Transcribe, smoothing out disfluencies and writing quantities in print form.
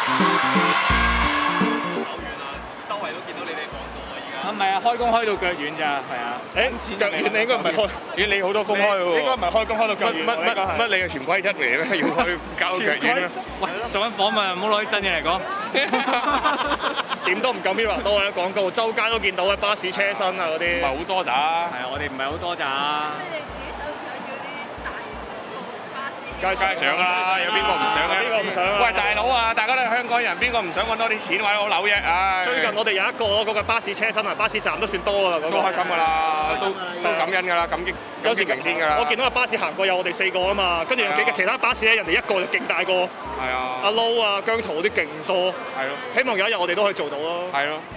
唔係啊，開工開到腳軟咋，係啊。 誒，腳軟你應該唔係開， 咦你好多公開喎。 應該唔係開工開到腳軟。 乜你嘅潛規則嚟咩？要去搞到腳軟咧？ 喂，做緊訪問，唔好攞啲真嘢嚟講。 點都唔夠 Mirror 多嘅廣告，周街都見到嘅巴士車身啊嗰啲。 唔係好多咋？ 係啊，我哋唔係好多咋。 梗係想啦，有邊個唔想啊？ 邊個唔想啊？ 喂，大佬啊，大家都係香港人，邊個唔想揾多啲錢買到樓啫？唉！ 最近我哋有一個嗰個巴士車身啊，巴士站都算多㗎啦，嗰個都開心㗎啦，都感恩㗎啦，感激明天㗎啦。 我見到個巴士行過有我哋4個啊嘛，跟住有幾個其他巴士咧，人哋一個就勁大個。 係啊。 阿 Low 啊、姜濤嗰啲勁多。 係咯。 希望有一日我哋都可以做到咯。 係咯。